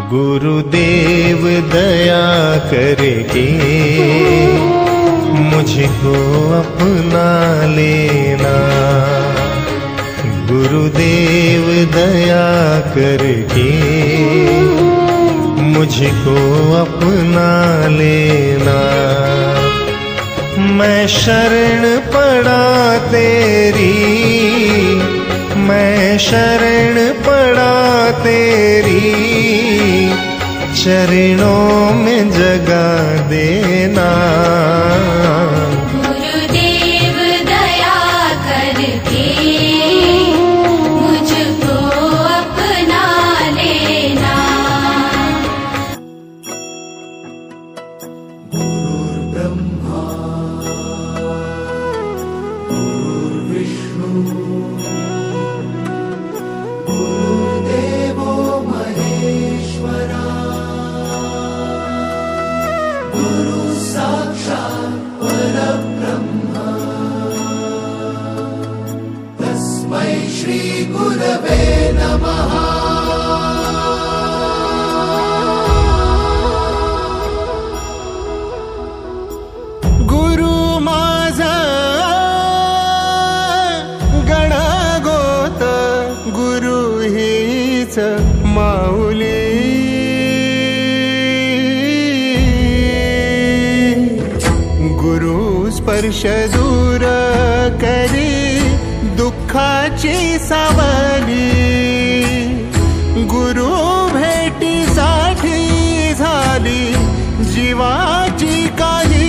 गुरुदेव दया करके मुझको अपना लेना, गुरुदेव दया करके मुझको अपना लेना। मैं शरण पड़ा तेरी, मैं शरण पड़ा तेरी, चरणों में जगा देना। गुरुदेव दया करके मुझको अपना लेना। गुरुर्ब्रह्मा गुरुर्विष्णु गुरुर्देवो महेश्वरा, गुरु साक्षात् परब्रह्म, तस्मै श्री गुरवे नमः। गुरु माझा गणगोत, गुरु हीच माऊली, गुरु स्पर्श दूर करी दुःखाची सावली, गुरु भेटीसाठी झाली जीवाची काही।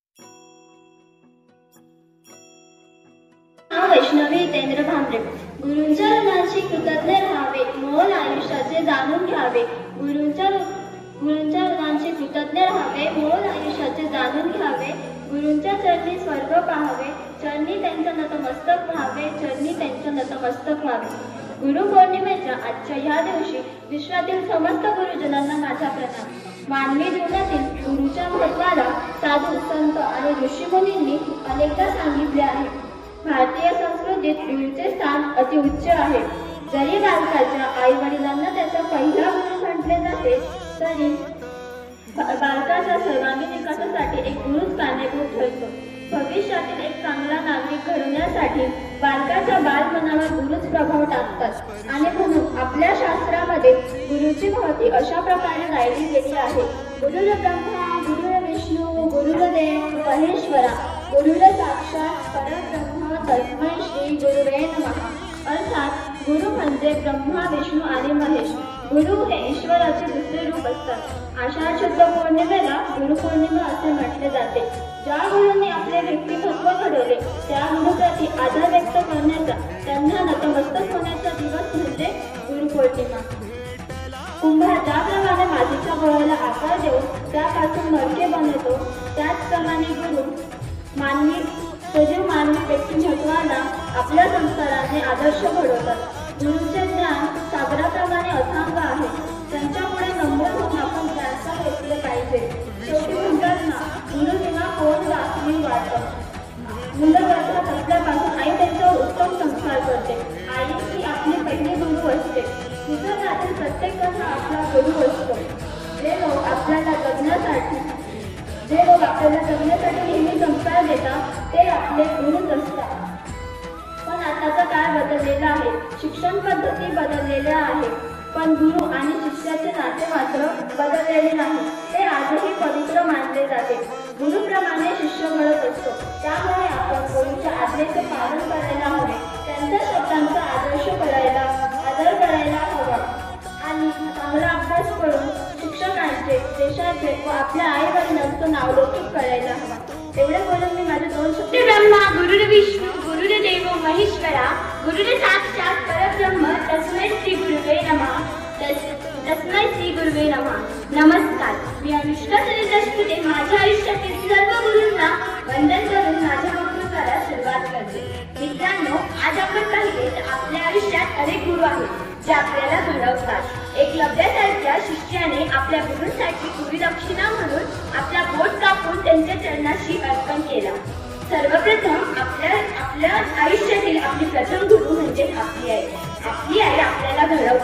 वैष्णवी तेंद्र भांबरे। गुरूंच्या ऋणाची कृतज्ञ राहावे, मोल आयुष्याचे जाणून घ्यावे। गुरूंच्या ऋणाची कृतज्ञ राहावे, मोल आयुष्याचे जाणून घ्यावे। गुरूंच्या चरणी स्वर्ग पाहावे, चरणी त्यांचं नतमस्तक व्हावे, चरणी त्यांचं नतमस्तक व्हावे। गुरुपौर्णिमेच्या आजच्या ह्या दिवशी विश्वातील समस्त गुरुजनांना माझा प्रणाम। मानवी जीवनातील गुरुच्या महत्त्वाला साधू संत आणि ऋषीमुनींनी अनेकदा सांगितले आहे। भारतीय संस्कृतीत गुरुचे स्थान अति उच्च आहे। जरी बालकाच्या आई वडिलांना त्याचा पहिला गुरु म्हटले जाते, तरी बालकाच्या सर्वांगीण विकासासाठी एक गुरुच कारणीभूत ठरतो। भविष्यातील एक चांगला नागरिक घडवण्यासाठी बालकाच्या बालमनावर गुरुच प्रभाव टाकतात आणि म्हणून आपल्या शास्त्रामध्ये गुरुची महती अशा प्रकारे गायली गेली आहे। गुरुर्ब्रह्मा गुरुर्विष्णू गुरुर्देव महेश्वरा, गुरुर साक्षात परब्रह्म, तस्मै श्री गुरुवे नमः। अर्थात गुरु म्हणजे ब्रह्मा विष्णू आणि महेश। गुरु हे ईश्वराचे दुसरे रूप असतात। आषाढ शुद्ध पौर्णिमेला गुरुपौर्णिमा असे म्हटले जाते। ज्या गुरूंनी आपले व्यक्तिमत्व घडवले त्या गुरुप्रती आदर व्यक्त करण्याचा, त्यांना नतमस्तक होण्याचा दिवस म्हणजे गुरुपौर्णिमा। कुंभार ज्याप्रमाणे मातीच्या गोळ्याला आकार देऊन त्यापासून मडके बनवतो, त्याचप्रमाणे गुरु सजीव मानवी व्यक्तिमत्वाला आपल्या संस्काराने आदर्श घडवतात। गुरूंचे ज्ञान सागराप्रमाणे अथांग आहे, त्यांच्यापुढे नम्र होऊन आपण ज्ञान घेतले पाहिजे। शेवटी म्हणतात ना, गुरु विना कोण वाचली वाटत। मुलं गर्भात असल्यापासून आई त्यांच्यावर उत्तम संस्कार करते। आई ही आपली पहिली गुरु असते। निसर्गातील प्रत्येक जण हा आपला गुरु असतो। जे लोक आपल्याला जगण्यासाठी नेहमी संस्कार देतात ते आपले गुरुच असतात। पण आताचा काळ बदललेला आहे, शिक्षण पद्धती बदललेल्या आहे, पण गुरु आणि शिष्याचे नाते मात्र बदललेले नाही। ते आजही पवित्र मानले जाते। गुरुप्रमाणे शिष्य घडत असतो, त्यामुळे आपण गुरुच्या आज्ञेचे पालन करायला हवे, त्यांच्या शब्दांचा आदर करायला हवा आणि चांगला अभ्यास करून शिक्षकांचे, देशाचे व आपल्या आई वडिलांचं नावलौकिक करायला हवा। एवढे बोलून मी माझे 2 शब्द। ब्रह्मा गुरुर्विष्णू गुरुर्देव महेश्वरा, गुरुर साक्षात परब्रह्म, तस्मै श्री गुरुवे नमः। तस्मै श्री गुरुवे नमः। नमस्कार, मी अनुष्का दशपुते माझ्या आयुष्यातील सर्व गुरूंना वंदन करून माझ्या वक्तव्याला सुरुवात करते। मित्रांनो, आज आपण पाहिले तर आपल्या आयुष्यात अनेक गुरु आहेत जे आपल्याला घडवतात। एकलव्यासारख्या शिष्याने आपल्या गुरूंसाठी गुरुदक्षिणा म्हणून आपला बोट कापून त्यांच्या चरणाशी अर्पण केला। सर्वप्रथम आपल्या आयुष्यातील आपली प्रथम गुरु म्हणजे आपली आई। आपली आई आपल्याला घडवते।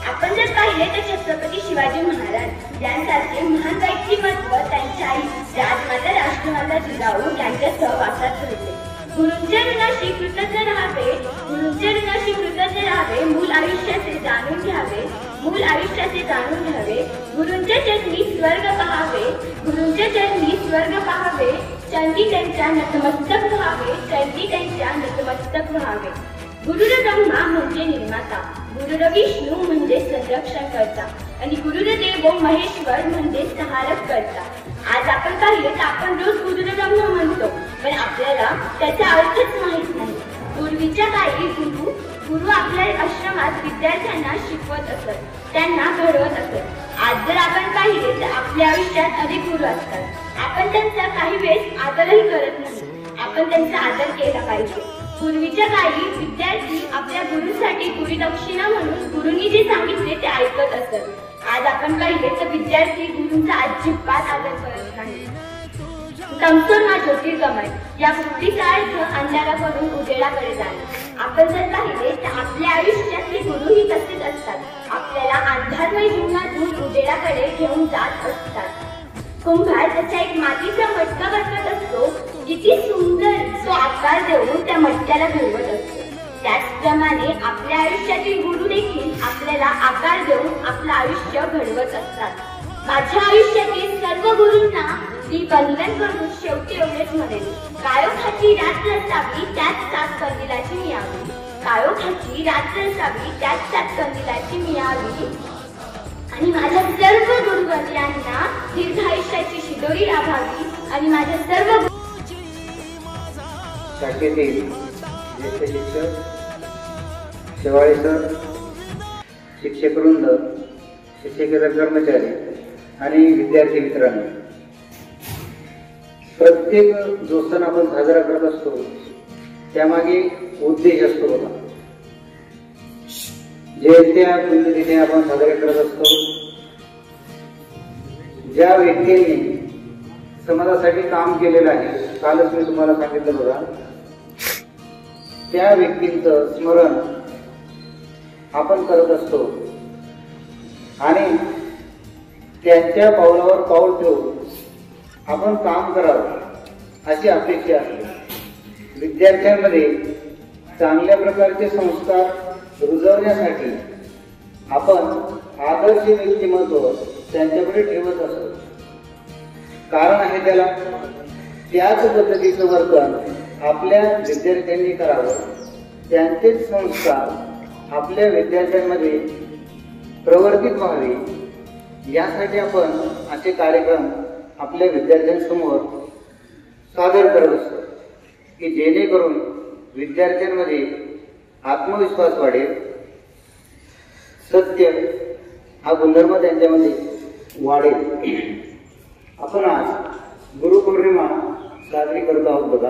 आपण जर पाहिले तर छत्रपती शिवाजी महाराज यांसारखे महान व्यक्तिमत्व त्यांच्या आई राजमाता राष्ट्रमाता जिजाऊ यांच्या सहवासात घडले. गुरूंच्या ऋणाशी कृतज्ञ राहावे, गुरूंच्या ऋणाशी कृतज्ञ राहावे, मूल आयुष्याचे जाणून घ्यावे, मूल आयुष्याचे जाणून घ्यावे, गुरूंच्या चरणी स्वर्ग पहावे, गुरूंच्या चरणी स्वर्ग पहावे, चरणी त्यांच्या नतमस्तक व्हावे, चरणी त्यांच्या नतमस्तक व्हावे. गुरुर्ब्रह्मा म्हणजे निर्माता, गुरुर्विष्णू म्हणजे संरक्षण करता आणि गुरुर्देव महेश्वर म्हणजे सहारक करता. आज आपण पाहिले तर आपण रोज गुरुर्ब्रह्मा म्हणतो, पण आपल्याला त्याचा अर्थच माहित नाही. पूर्वीच्या काळी गुरु आपल्या आश्रमात विद्यार्थ्यांना शिकवत असत, त्यांना घडवत असत. आज जर आपण पाहिले तर आपल्या आयुष्यात अनेक गुरु असतात. आपण त्यांचा काही वेळेस आदरही करत नाही. आपण त्यांचा आदर केला पाहिजे. पूर्वीच्या काळी विद्यार्थी आपल्या गुरुसाठी गुरुदक्षिणा म्हणून गुरुंनी जे सांगितले ते ऐकत असत. आज आपण पाहिले तर विद्यार्थी गुरूंचा अजिबात आदर करत नाही. तमसोमा ज्योतिर्गमय या गोष्टीचा अर्थ अंधाराकडून उजेडाकडे जाणे. आपण जर पाहिले तर आपल्या आयुष्यातले गुरुही तसेच असतात. आपल्याला अंधारमय जीवनातून उजेडाकडे घेऊन जात असतात. कुंभार त्याचा एक मातीचा मटका बनवत असतो. किती सुंदर तो आकार देऊन त्या मटक्याला घडवत असतो. त्याचप्रमाणे आपल्या आयुष्यातील गुरु देखील आपल्याला आकार देऊन आपलं आयुष्य घडवत असतात. माझ्या आयुष्यातील सर्व गुरूंना मी वंदन करून शेवटी एवढेच म्हणेन, काळोखाची रात्र असावी त्याच सात कंदिलाची मिळावी, काळोखाची रात्र असावी त्याच सात कंदिलाची मिळावी आणि माझ्या सर्व गुरुवर्यांना दीर्घ आयुष्याची शिदोरी लाभावी आणि माझ्या सर्व शाखेतील ज्येष्ठ शिक्षक, शेवाळे सर, शिक्षकवृंद, शिक्षकेतर कर्मचारी आणि विद्यार्थी मित्रांनो, प्रत्येक जो सण आपण साजरा करत असतो त्यामागे उद्देश असतो बघा. जयंत्या पुण्यतिथी आपण साजरे करत असतो. ज्या व्यक्तींनी समाजासाठी काम केलेलं आहे, कालच मी तुम्हाला सांगितलं बघा, त्या व्यक्तींचं स्मरण आपण करत असतो आणि त्यांच्या पावलावर पाऊल ठेवून आपण काम करावं अशी अपेक्षा असते. विद्यार्थ्यांमध्ये चांगल्या प्रकारचे संस्कार रुजवण्यासाठी आपण आदर्श व्यक्तिमत्व त्यांच्याकडे ठेवत असतो. कारण आहे त्याला, त्याच पद्धतीचं वर्तन आपल्या विद्यार्थ्यांनी करावं, त्यांचेच संस्कार आपल्या विद्यार्थ्यांमध्ये प्रवर्तित व्हावे यासाठी आपण असे कार्यक्रम आपल्या विद्यार्थ्यांसमोर सादर करत असतो की जेणेकरून विद्यार्थ्यांमध्ये आत्मविश्वास वाढेल, सत्य हा गुणधर्म त्यांच्यामध्ये वाढेल. आपण आज गुरुपौर्णिमा साजरी करत आहोत बघा.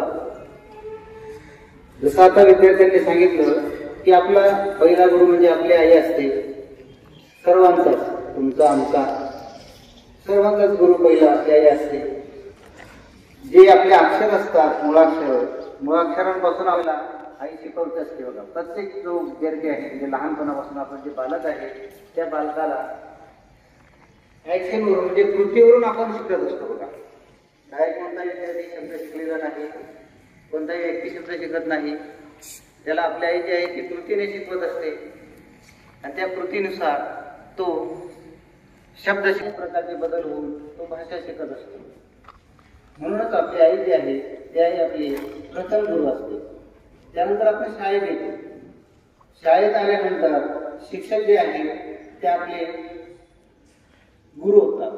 जसं आता विद्यार्थ्यांनी सांगितलं की आपला पहिला गुरु म्हणजे आपली आई असते. सर्वांचाच, तुमचा आमचा सर्वांचाच गुरु पहिला आपली आई असते. जे आपले अक्षर असतात, मुळाक्षरांपासून आपल्याला आई शिकवत असते बघा. प्रत्येक जो विद्यार्थी आहे म्हणजे लहानपणापासून आपण जे बालक आहे त्या बालकाला ऍक्शनवरून म्हणजे कृतीवरून आपण शिकत असतो बघा. डायरेक्ट कोणताही विद्यार्थी शब्द शिकलेला नाही, कोणताही व्यक्ती शब्द शिकत नाही. त्याला आपल्या आई जी आहे ती कृतीने शिकवत असते आणि त्या कृतीनुसार तो शब्द प्रकारचे बदल होऊन तो भाषा शिकत असतो. म्हणूनच आपली आई जी आहे ती आई आपली प्रथम गुरु असते. त्यानंतर आपण शाळेत येतो. शाळेत आल्यानंतर शिक्षक जे आहेत ते आपले गुरु होतात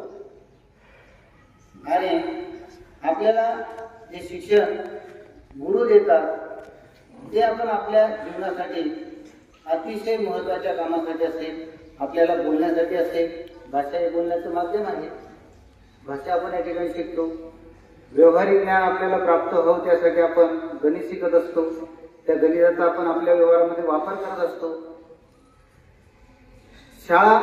आणि आपल्याला जे शिक्षण गुरु देतात ते आपण आपल्या जीवनासाठी अतिशय महत्त्वाच्या कामासाठी असेल, आपल्याला बोलण्यासाठी असेल. भाषा हे बोलण्याचं माध्यम आहे. भाषा आपण या ठिकाणी शिकतो. व्यवहारिक ज्ञान आपल्याला प्राप्त व्हावं त्यासाठी आपण गणित शिकत असतो. त्या गणिताचा आपण आपल्या व्यवहारामध्ये वापर करत असतो. शाळा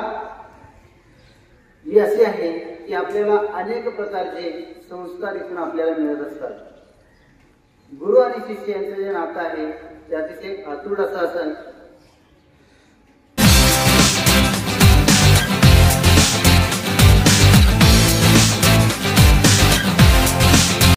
ही अशी आहे की आपल्याला अनेक प्रकारचे संस्कार इथून आपल्याला मिळत असतात. गुरु आणि शिष्य यांचं जे नातं आहे ते अतिशय अतूट असं